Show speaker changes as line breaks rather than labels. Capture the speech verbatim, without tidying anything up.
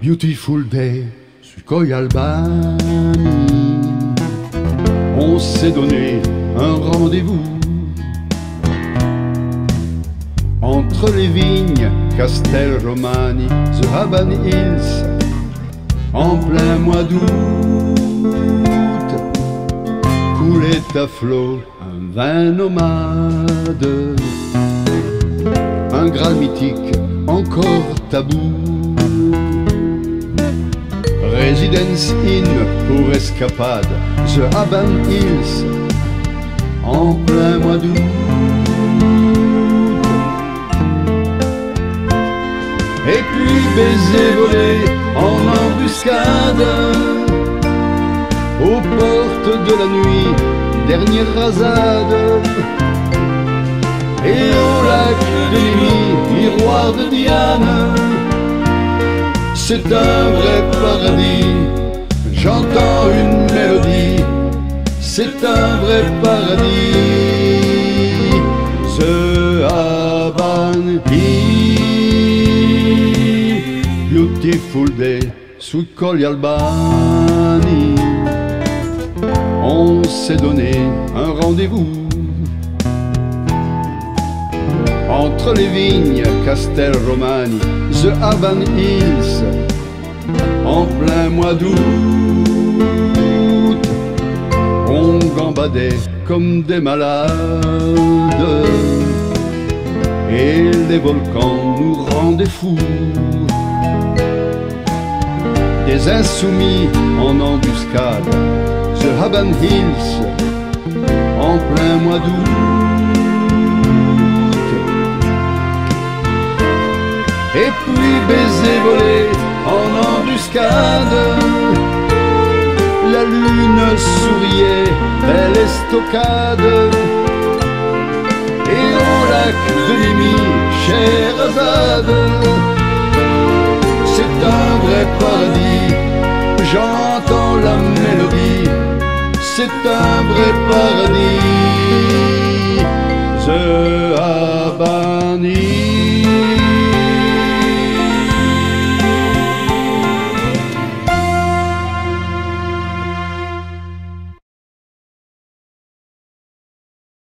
Beautiful day sui Colli Albani. On s'est donné un rendez-vous entre les vignes Castel Romani, The Haban Hills, en plein mois d'août. Coulait à flot un vin nomade, un Graal mythique encore tabou. Residence Inn pour escapade, The Haban Hills, en plein mois d'août. Et puis baiser volé en embuscade, aux portes de la nuit, dernière rasade. Et au lac de Nemi, miroir de Diane, c'est un vrai paradis. J'entends une mélodie, c'est un vrai paradis. The Haban Hills, beautiful day sui Colli Albani. On s'est donné un rendez-vous entre les vignes Castel Romani, The Haban Hills, en plein mois d'août. On gambadait comme des malades et les volcans nous rendaient fous. Des insoumis en embuscade, The Haban Hills, en plein mois d'août. Et puis baiser volé en embuscade, la lune souriait, belle estocade. Et au lac de Nemi, Scheherazade, c'est un vrai paradis. J'entends la mélodie, c'est un vrai paradis. The Haban Hills.